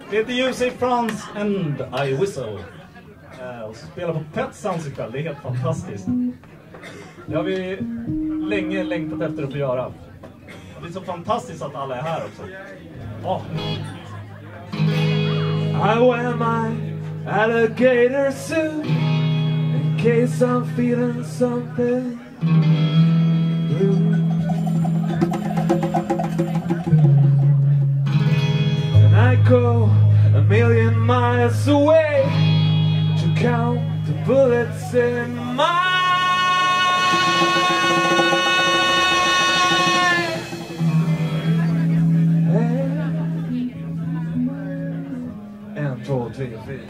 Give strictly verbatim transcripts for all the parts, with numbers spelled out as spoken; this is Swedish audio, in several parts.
Det heter U C France and I Whistle. Uh, och spelar på Pet Sounds ikväll. Det är helt fantastiskt. Det har vi länge längtat efter att få göra. Det är så fantastiskt att alla är här också. Oh. I wear my alligator suit in case I'm feeling something blue. And I go a million miles away to count the bullets in my Two, three, three.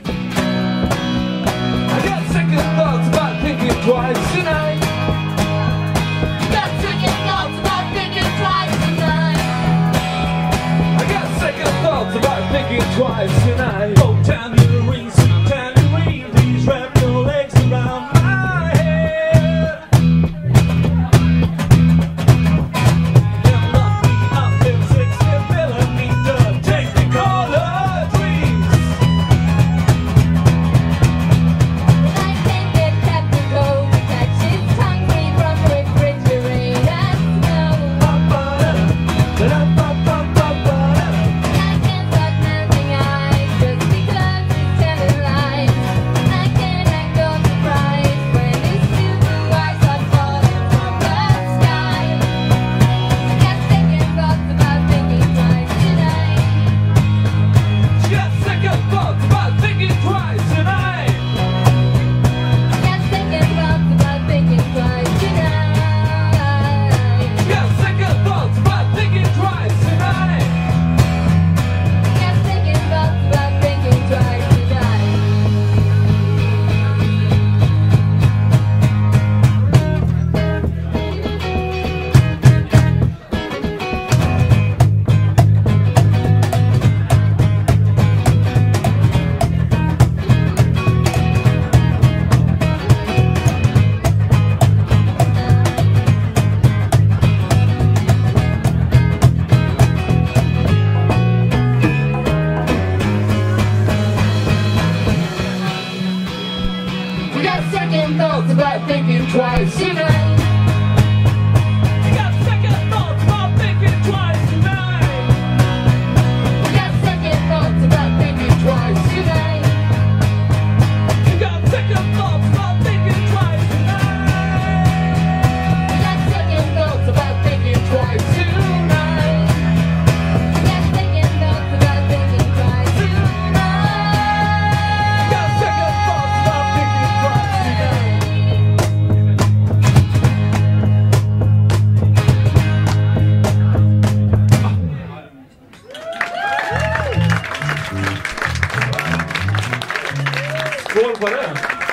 I got second thoughts about thinking twice tonight. Got second thoughts about thinking twice tonight. I got second thoughts about thinking twice tonight. Oh, tangerine, sweet tangerine, please wrap your legs around my head. Then lock me up in sixty millimeter technicolor. Second thoughts about thinking twice tonight. You got second thoughts about thinking twice tonight. You got second thoughts about thinking twice tonight. You got second thoughts about thinking twice tonight. You got second thoughts about thinking twice tonight. You got second thoughts about thinking twice tonight. You got second thoughts about thinking twice tonight. Skål på det!